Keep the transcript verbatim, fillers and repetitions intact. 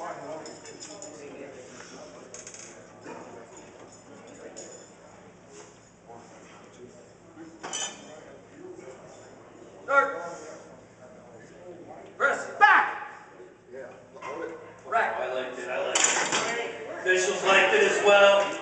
Start. Press. Back. Yeah. Hold it. Right. I liked it. I liked it. Officials liked it as well.